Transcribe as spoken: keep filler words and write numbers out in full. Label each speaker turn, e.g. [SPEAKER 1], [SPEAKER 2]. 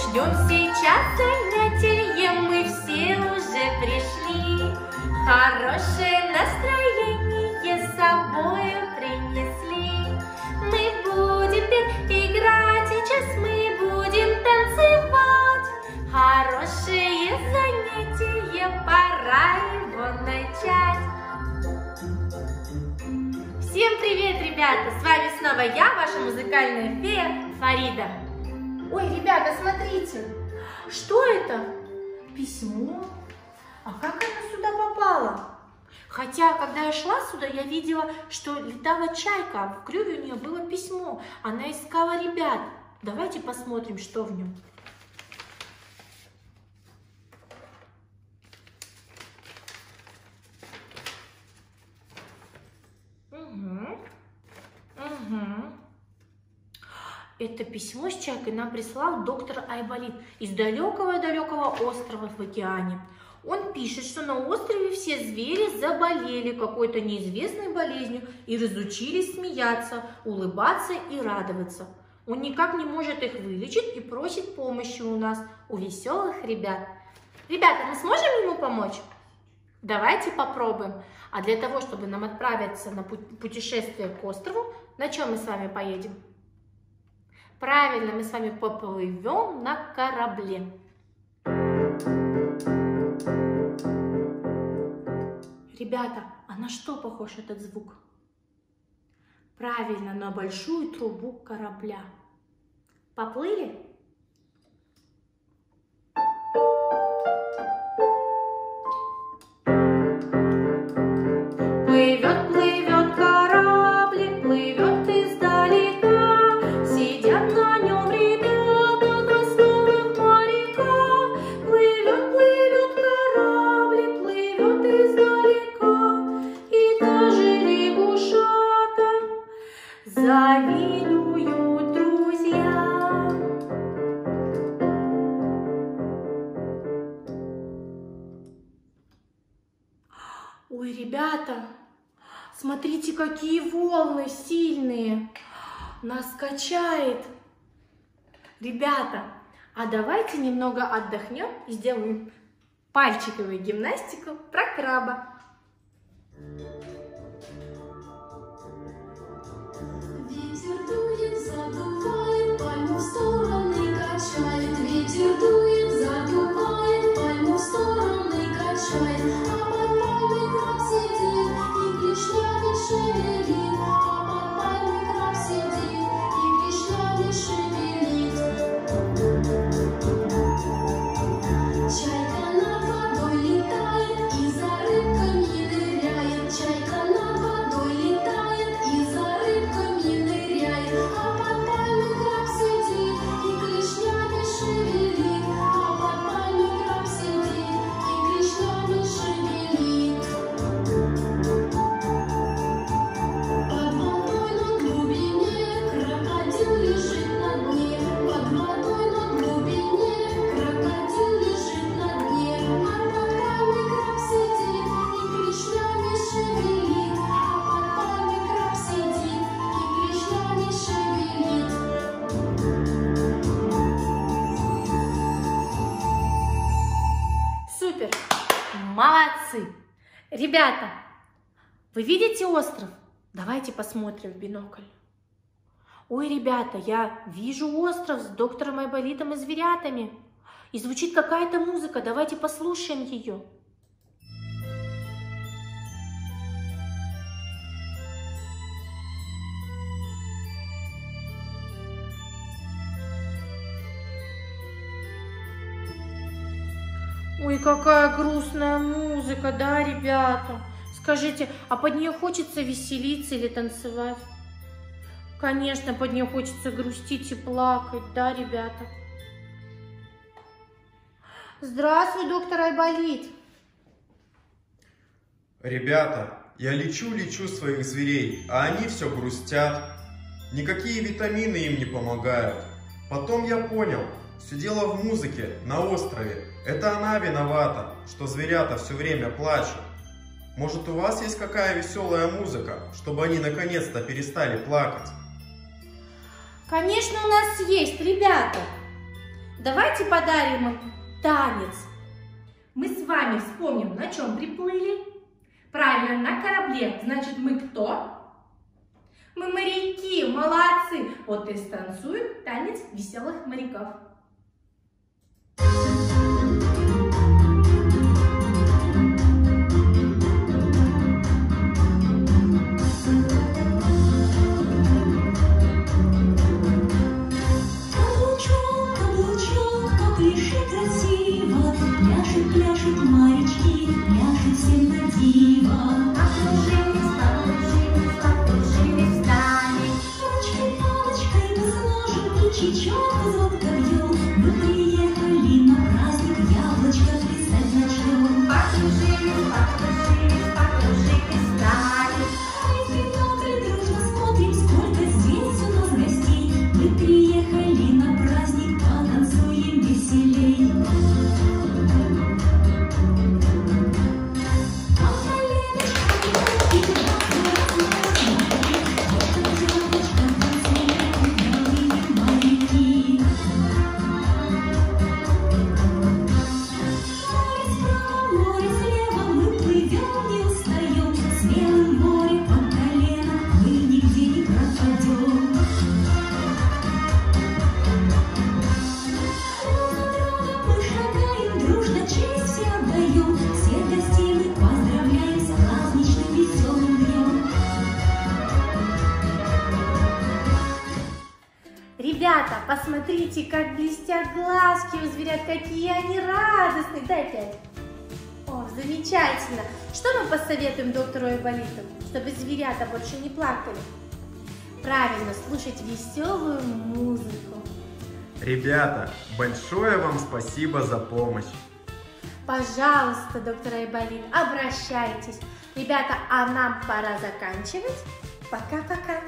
[SPEAKER 1] Ждем сейчас занятия, мы все уже пришли. Хорошее настроение с собой принесли. Мы будем играть, сейчас мы будем танцевать. Хорошее занятие, пора его начать. Всем привет, ребята! С вами снова я, ваша музыкальная фея Фарида. Ой, ребята, смотрите, что это? Письмо? А как оно сюда попало? Хотя, когда я шла сюда, я видела, что летала чайка, а в клюве у нее было письмо. Она искала ребят. Давайте посмотрим, что в нем. Угу. Угу. Это письмо с чайкой нам прислал доктор Айболит из далекого-далекого острова в океане. Он пишет, что на острове все звери заболели какой-то неизвестной болезнью и разучились смеяться, улыбаться и радоваться. Он никак не может их вылечить и просит помощи у нас, у веселых ребят. Ребята, мы сможем ему помочь? Давайте попробуем. А для того, чтобы нам отправиться на путешествие к острову, на чем мы с вами поедем? Правильно, мы с вами поплывем на корабле. Ребята, а на что похож этот звук? Правильно, на большую трубу корабля. Поплыли? Плывет, плывет кораблик, плывет издалека. Сидят на нем ребята, красновых моряка. Плывет, плывет кораблик, плывет издалека. И даже лягушата завидуют друзья. Ой, ребята, смотрите, какие волны сильные. Нас качает. Ребята, а давайте немного отдохнем и сделаем пальчиковую гимнастику про краба.
[SPEAKER 2] Ветер дует, задувает, пальму в стороны качает. Ветер дует, задувает, пальму в стороны качает. А под пальмой краб сидит и клешнями шевелит. А под пальмой краб сидит и клешнями шевелит. Чайка над водой летает и за рыбками ныряет. Чайка над водой летает и за рыбками ныряет. А под пальмой краб сидит и клешнями шевелит. А под пальмой краб сидит и клешнями шевелит. Под водой на глубине крокодил лежит на дне. Под водой на глубине крокодил лежит на дне. А под пальмой краб сидит и клешнями шевелит. А под пальмой краб сидит и клешнями шевелит.
[SPEAKER 1] Супер! Молодцы! Ребята, вы видите остров? Давайте посмотрим в бинокль. Ой, ребята, я вижу остров с доктором Айболитом и зверятами. И звучит какая-то музыка. Давайте послушаем ее. Ой, какая грустная музыка, да, ребята? Скажите, а под нее хочется веселиться или танцевать? Конечно, под нее хочется грустить и плакать, да, ребята? Здравствуй, доктор Айболит.
[SPEAKER 3] Ребята, я лечу-лечу своих зверей, а они все грустят. Никакие витамины им не помогают. Потом я понял, все дело в музыке на острове. Это она виновата, что зверята все время плачут. Может, у вас есть какая веселая музыка, чтобы они наконец-то перестали плакать?
[SPEAKER 1] Конечно, у нас есть, ребята. Давайте подарим им танец. Мы с вами вспомним, на чем приплыли. Правильно, на корабле. Значит, мы кто? Мы моряки, молодцы. Вот и станцуем танец веселых моряков.
[SPEAKER 2] Пляшут морячки, пляшут всем на диво.
[SPEAKER 1] Покружились, покружились, покружились вдали.
[SPEAKER 2] Ручкой, палочкой мы сложим и чечетку звонко бьем. Мы приехали на праздник, яблочко плясать начнем.
[SPEAKER 1] Покружились, покружились, покружились вдали.
[SPEAKER 2] Мы в бинокль дружно смотрим, сколько здесь у нас гостей. Мы приехали на праздник, потанцуем веселей.
[SPEAKER 1] Ребята, посмотрите, как блестят глазки у зверят, какие они радостные. Дай пять. О, замечательно. Что мы посоветуем доктору Айболиту, чтобы зверята больше не плакали? Правильно, слушать веселую музыку.
[SPEAKER 3] Ребята, большое вам спасибо за помощь.
[SPEAKER 1] Пожалуйста, доктор Айболит, обращайтесь. Ребята, а нам пора заканчивать. Пока-пока.